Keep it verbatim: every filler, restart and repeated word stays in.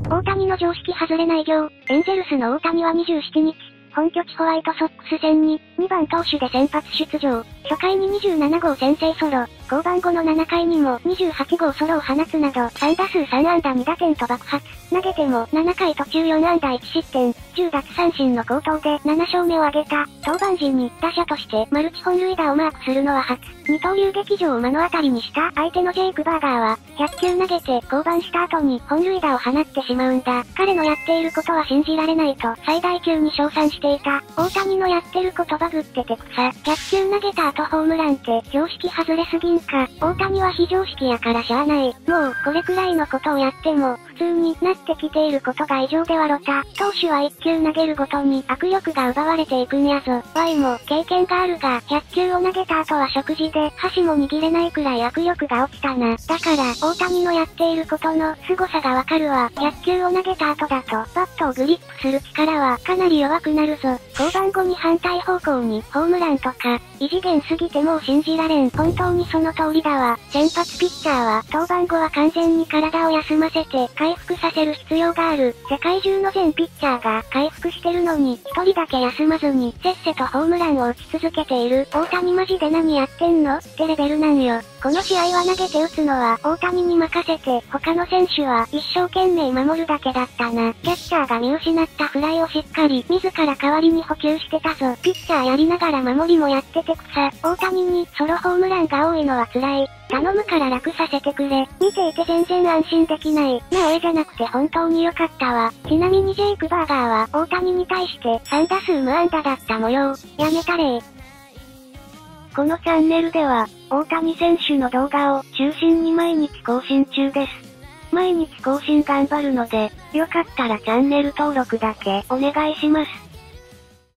大谷の常識外れな偉業。エンゼルスの大谷はにじゅうしちにち、本拠地ホワイトソックス戦に、にばん投手で先発出場。初回ににじゅうななごう先制ソロ。降板後のななかいにもにじゅうはちごうソロを放つなど、さんだすうさんあんだにだてんと爆発。投げてもななかい途中よんあんだいちしってん、じゅうだつさんしんの好投でななしょうめを挙げた。登板時に打者としてマルチ本塁打をマークするのは初。二刀流劇場を目の当たりにした相手のジェイク・バーガーは、ひゃっきゅう投げて降板した後に本塁打を放ってしまうんだ。彼のやっていることは信じられないと最大級に称賛していた。大谷のやってることバグってて草。ひゃっきゅう投げた後ホームランって常識外れすぎんか。大谷は非常識やからしゃあない。もうこれくらいのことをやっても普通になってきていることが異常ではろた。投手はいっきゅう投げるごとに握力が奪われていくんやぞ。ワイも経験があるがひゃっきゅうを投げた後は食事で箸も握れないくらい握力が落ちたな。だから大谷のやっていることの凄さがわかるわ。ひゃっきゅうを投げた後だとバットをグリップする力はかなり弱くなるぞ。降板後に反対方向にホームランとか異次元すぎてもう信じられん。本当にその通りだわ。先発ピッチャーは登板後は完全に体を休ませて回復させる必要がある。世界中の全ピッチャーが回復してるのに一人だけ休まずにせっせとホームランを打ち続けている。大谷マジで何やってんのってレベルなんよ。この試合は投げて打つのは大谷に任せて他の選手は一生懸命守るだけだったな。キャッチャーが見失ったフライをしっかり自ら代わりに補給してたぞ。ピッチャーやりながら守りもやってて草。大谷にソロホームランが多いのは辛い。頼むから楽させてくれ。見ていて全然安心できない。なおえじゃなくて本当に良かったわ。ちなみにジェイク・バーガーは大谷に対してさんだすう無安打だった模様。やめたれー。このチャンネルでは、大谷選手の動画を中心に毎日更新中です。毎日更新頑張るので、よかったらチャンネル登録だけお願いします。